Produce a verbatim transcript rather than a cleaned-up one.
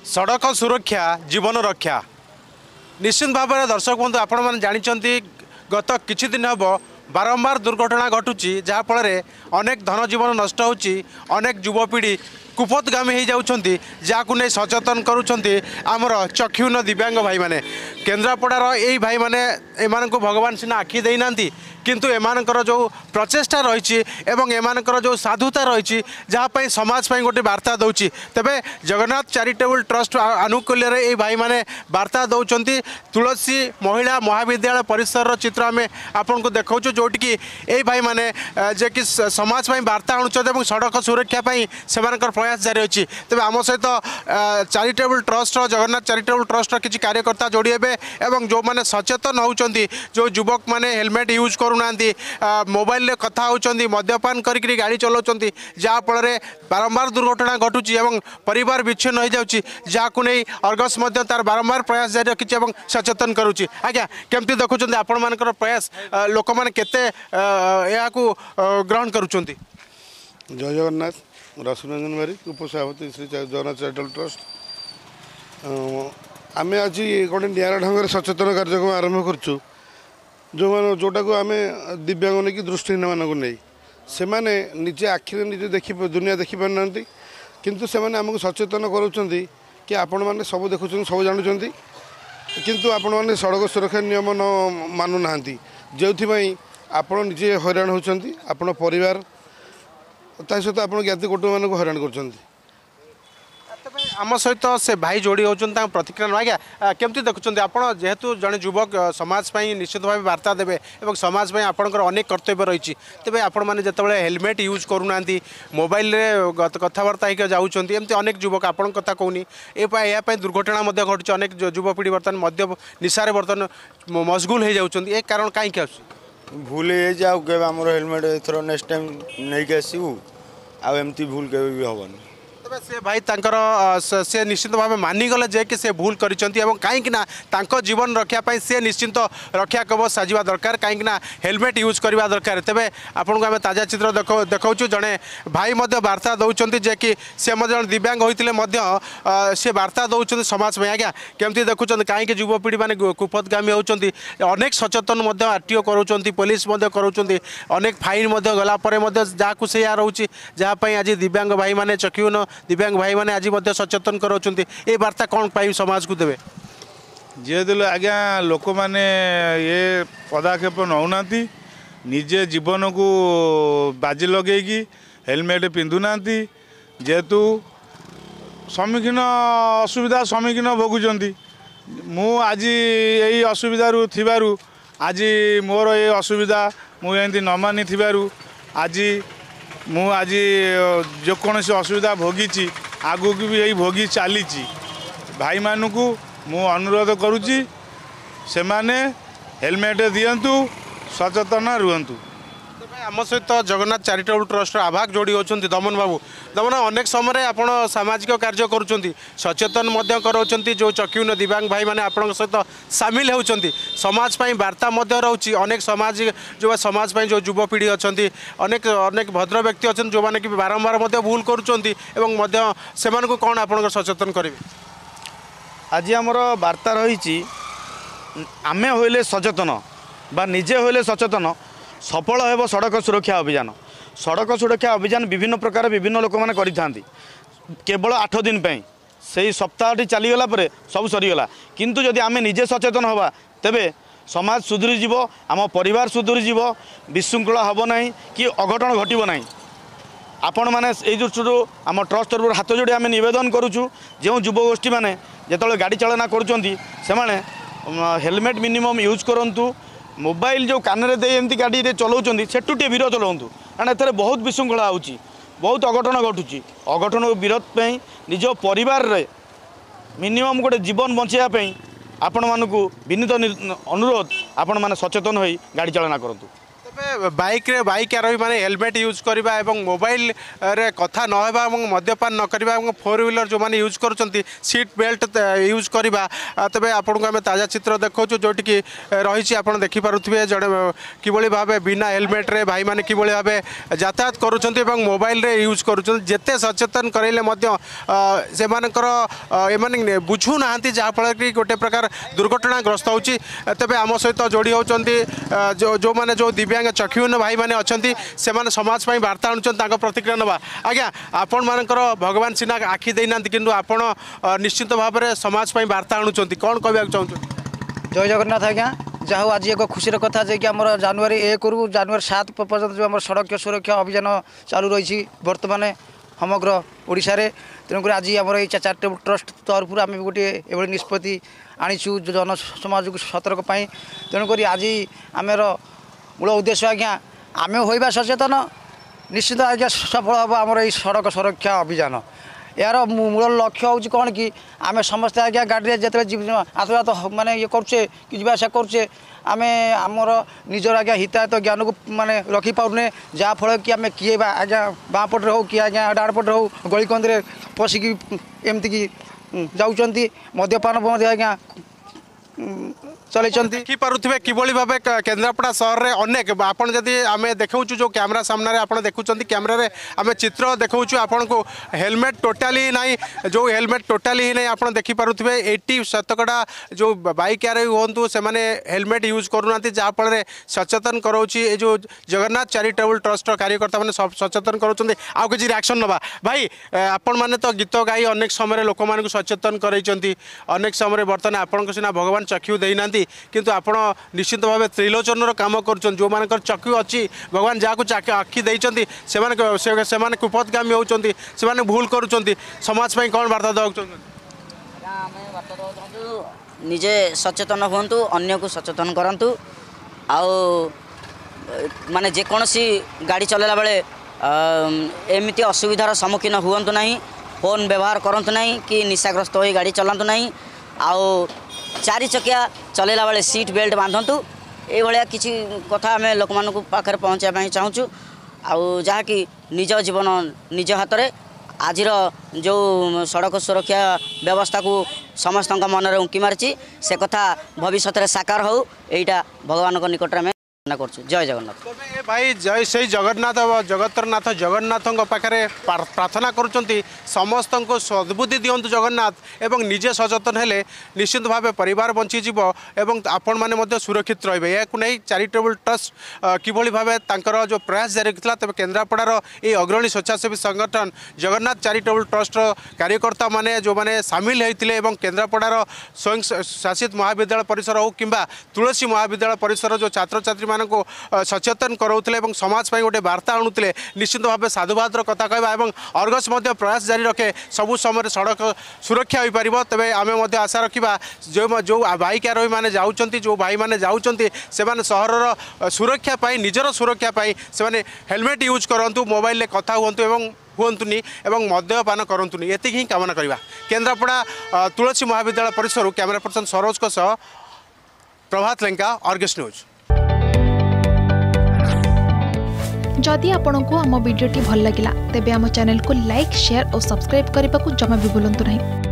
सड़क सुरक्षा जीवन रक्षा निश्चित भाव में दर्शक बंधु आपण मैंने जानते गत किछि दिन हम बारंबार दुर्घटना घटुची जहाँफल अनेक धन जीवन नष्ट होची अनेक युवपीढ़ी कुपथगामी हो जाउछंती जाकु नहीं सचेतन करुछंती आमर चक्षुन दिव्यांग भाई माने केन्द्रापड़ार यही भाई माने एमान को भगवान सिना आखि देना किंतु एमानकर जो प्रचेष्टा रही एवं एमानकर जो साधुता रही जहाँपाई समाज पाई गोटे वार्ता दौची तेबे जगन्नाथ चैरिटेबल ट्रस्ट आनुकूल्य ये भाई माने वार्ता दौरान तुलसी महिला महाविद्यालय परिसर चित्र आम आपन को देखा जोटिकी ये भाई माने जे कि समाज पाई वार्ता आणुचंती सड़क सुरक्षा से प्रयास जारी अच्छी तेज आम सहित charitable trust Jagannath charitable trust किसी कार्यकर्ता जोड़ी हे और जो मैंने सचेतन होती जो युवक मैंने हेलमेट यूज करूना मोबाइल कथा होती मद्यपान करी गाड़ी चलाउं जहाँफल बारंबार दुर्घटना घटुची परिवार विच्छिन्न हो जाऊँगी जहाँ नहीं अर्गस तार बारंबार प्रयास जारी रखी सचेतन करुच्ची आज्ञा केमती देखुं आपण मान प्रयास लोक मैंने केते ग्रहण करुँच जय जगन्नाथ रसुरंजन बारिक उपसभापति श्री जगन्नाथ चैरिटेबल ट्रस्ट आम आज गोटे निरा ढंग से सचेतन कार्यक्रम आरंभ करुँ जो मान जोटा को आम दिव्यांग नहीं कि दृष्टिहीन मानक नहीं से मैंने निजे आखिरे निजे देखी दुनिया देखी पारना किंतु से मैंने आमको सचेतन करुँच कि आपण मैंने सब देखुं सब जानुंट किंतु आपण मैंने सड़क सुरक्षा नियम न मानुना जो आपण निजे हैरान होती आपण परिवार सहित आप ज्ञाति कुटुंब मानक हैरान कर आम सहित से भाई जोड़ी होती प्रतिक्रिया आज्ञा केमती देखुं आप जेहेतु जड़े युवक समाज निश्चित भाव वार्ता देवे और समाज आपंकर अनेक कर्तव्य रही तेज आपण मैंने जो हेलमेट यूज करूना मोबाइल कथबार्ता होकर जाऊँगी एमती अनेक युवक आपण कथा कहूनी यापाई दुर्घटना घटुची अनेक युवपीढ़ी बर्तमान मद्य निशारे बर्तमान मशगुल हो जाऊँगी ए कारण कहीं भूल आम हेलमेट एथर नेक्स्ट टाइम नहीं कि आसू आमती भूल के भी हेनी से भाई तांकर से निश्चित भाव मानिगले जे कि से भूल करिसेंती एवं कहीं तांको जीवन रक्षा से निश्चिंत रक्षा कवच साजिबा दरकार कहीं हेलमेट यूज करवा दरकार तेबे आपन को आम ताजा चित्र देख देखा जड़े भाई मध्य वार्ता दौरान जे कि से जन दिव्यांग होते से वार्ता दौरान समाज में आज्ञा केमती देखुं कहीं युवपीढ़ी मैंने कुपथगामी होती अनेक सचेतन आरटीओ कराउछंती पुलिस कराउछंती अनेक फाइन गलापर जहाँ से रोचे जहाँपाई आज दिव्यांग भाई मैंने चक्षुन दिव्यांग भाई मैंने आज सचेतन कराउछंती ए वार्ता कौन पाई समाज को देवे जेहेतु आज्ञा लोक मैंने ये पदक्षेप नौना निजे जीवन को बाजी लगेगी हेलमेट पिंधुना जेहेतु सम्मुखीन असुविधा सम्मुखीन भोगुंट मु आज यही असुविधा थिबारु आज मोर ये असुविधा मुझे न मानी थिबारु आज मु आज जो कौन सी असुविधा भोगी आगू की भी यही भोगी चली भाई मानू मु अनुरोध करुच्ची से माने हेलमेट दियंतु सचेतन रुहंतु आम सहित जगन्नाथ चैरिटेबल ट्रस्ट आभाग जोड़ी होती दमन बाबू दमन अनेक समय आप सामाजिक कार्य करुँच सचेतन कराउछंती जो चक्षुन दिव्यांग भाई मैंने आपण सहित सामिल होती समाज पाई वार्ता रोचे अनेक समाज जो समाज पाई जो युवपीढ़ी अच्छा अनेक अनेक भद्र व्यक्ति अच्छा जो मैंने कि बारंबार भूल करुँच कौन आप सचेतन करेंगे आज आमर वार्ता रही आमे होइले सचेतन बा निजे होइले सचेतन सफल हो सड़क सुरक्षा अभियान सड़क सुरक्षा अभियान विभिन्न प्रकार विभिन्न लोक मैंने करि केवल आठ दिन पे से सप्ताहटी चलीगला सब सरीगला किंतु जदि आमे निजे सचेतन हवा तेबे समाज सुधरी जीव आम परिवार सुधरी जीव विशृंखला हम ना कि अघटन घटब ना आपण मैंने दृष्टि आम ट्रस्ट तरफ हाथ जोड़ी आम नवेदन करुचु जो युवगोष्ठी मैंने जो गाड़ी चालना कर हेलमेट मिनिमम यूज करूँ मोबाइल जो कान दे एमती गाड़ी चलाऊँ से टे विरोध चलाऊँ कारण एथेर बहुत विशृंखला होची बहुत अघटन घटुची अघटन विरोध पे निज परिवार रे मिनिमम गोटे जीवन बचाई आपण मानक विनीत अनुरोध आपण मैंने सचेतन हो गाड़ी चालना करूँ बाइक रे बाइक आरोही माने हेलमेट यूज करबा एवं मोबाइल रे कथा न हेबा एवं मद्यपान न करबा एवं फोर व्हीलर जो माने यूज करूछंती सीट बेल्ट यूज करबा तबे आपन को हम ताजा चित्र देखौछु जोटी कि रहिछि आपन देखि पारुथिबे जडे किबोली भाबे बिना हेलमेट रे भाई माने किबोली भाबे यातायात करूछंती एवं मोबाइल रे यूज करूछंती जेते सचेतन करैले मध्य से मानकर एमाने बुझु नाहंती जहा फल कि गोटे प्रकार दुर्घटना ग्रस्त होछि तबे आम सहित जोड़ी होचंती जो जो माने जो दिव्यांग चक्षुहीन भाई माने अछंती से माने समाज पई वार्ता अनुचन ताको प्रतिक्रिया नबा आज्ञा आपण मानकर भगवान सिना आखि देना किंतु आपण निश्चित भाव में समाज पई वार्ता अनुचंती कोन कहबा चाहू जय जगन्नाथ आज्ञा जहाँ आज एक खुशी कथा जे कि आम जनवरी एक रु जनवरी सात पर्यटन जो आम सड़क सुरक्षा अभियान चालू रही बर्तमान समग्र ओडिशा रे तेणुक आज आम ये चैरिटेबल ट्रस्ट तरफ आम गोटे ये निष्पत्ति आनीचु जन समाज को सतर्क तेणुक आज आमर मूल उद्देश्य आज्ञा आम होइबा सचेतन निश्चित आज्ञा सफल हम आम सड़क सुरक्षा अभियान यार मूल लक्ष्य हूँ कौन कि आम समस्ते आज्ञा गाड़ी जिते आसवा तो माने ये करुचे कि जावासा करुचे आम आमर निजर आज्ञा हितायत ज्ञान को माने रखी पाने जहाँफल कि आम किए आज्ञा बाँ पटे हो कि आज्ञा डाण पटे हो गलिकंदी पशिकी एमती कि जाऊँच मद्यपान आज्ञा चलते देखी पारुथिबे किबोली भाबे केन्द्रापड़ा सहर रे अनेक आपन जदि आमे देखौछु जो कैमरा सामने रे आपन देखुचंती कैमरा रे आमे चित्र देखौछु आपन को हेलमेट टोटाली नाही जो हेलमेट टोटाली ही नहीं आपन देखि पारुथिबे अस्सी शतकड़ा जो बाइक आरोही होंतु से माने हेलमेट यूज करूनाती जहाँ फल रे सचेतन करौछि ए जो जगन्नाथ चैरिटेबल ट्रस्ट कार्यकर्ता माने सब सचेतन करौछंती आ किछि रिएक्शन नबा भाई आपन माने तो गीत गाई अनेक समय लोक मान को सचेतन करैछंती अनेक समय बर्तमान आपन को सिना भगवान चक्षु देइनांती किंतु आपण निश्चित भाव त्रिलोचन काम कर जो मान चक्षु अच्छी भगवान जहाँ आखि देइछंती से माने कुपथगामी होउछंती से माने भूल करूछंती समाज पई कोन वार्ता दउछंती निजे सचेतन हुंतु अन्य को सचेतन करंतु आउ माने जेकोसी गाड़ी चलेला बेले एमती असुविधार सम्मुखीन हुंतु नहीं फोन व्यवहार करंतु नहीं कि निशाग्रस्त हो गाड़ी चलांतु नहीं आउ चारि चकिया चलेला बेले सीट बेल्ट बांधतु ये किसी कथा आम लोक मान पाखे पहुँचापी चाहूँ आउ जहाँकि निज जीवन निज हाथ में आज जो सड़क सुरक्षा व्यवस्था को समस्त मन में उंकी मारी से कथा भविष्य में साकार हो यहाँ भगवान निकट में कर जय जगन्नाथ भाई जय से जगन्नाथ जगतरनाथ जगन्नाथ पाखे प्रार्थना करुँच समस्त को सद्बुद्धि दिंतु जगन्नाथ एवं निजे सचेतन हेले निश्चित भाव परिवार बंचीज एवं आपण मैंने सुरक्षित रे या नहीं चैरिटेबल ट्रस्ट किभली भाव तांकर जो प्रयास जारी था तेज केन्द्रापड़ार ये अग्रणी स्वेच्छासेवी संगठन जगन्नाथ चैरिटेबल ट्रस्ट कार्यकर्ता माने जो माने सामिल होते केन्द्रापड़ार स्वयं शासित महाविद्यालय परिसर हो कि तुलसी महाविद्यालय परिसर जो छात्र छात्री को सचेतन कराउथले एवं समाज पई गोटे वार्ता आणुथले निश्चित भाव साधुवादर कथा कहबा एवं अर्गस मध्य प्रयास जारी रखे सबु समय सड़क सुरक्षा हो पारिबो तबे आमे मध्य आशा रखिबा जो जो बाइक आरोही माने जाउचंती जो भाई माने जाउचंती से माने शहरर सुरक्षा पई निजर सुरक्षा पई से माने हेलमेट यूज करंतु मोबाइल ले कथा हुंतु एवं हुंतुनी एवं मद्यपान करंतुनी एतिक ही कामना करबा केन्द्रापड़ा तुलसी महाविद्यालय परिसर कैमरा पर्सन सरोज को सह प्रभात लेंका अर्गस न्यूज। जदि आपंक आम भिडी भल लगा तेब आम चैनल को लाइक शेयर और सब्सक्राइब करने को जमा भी भूलु नहीं।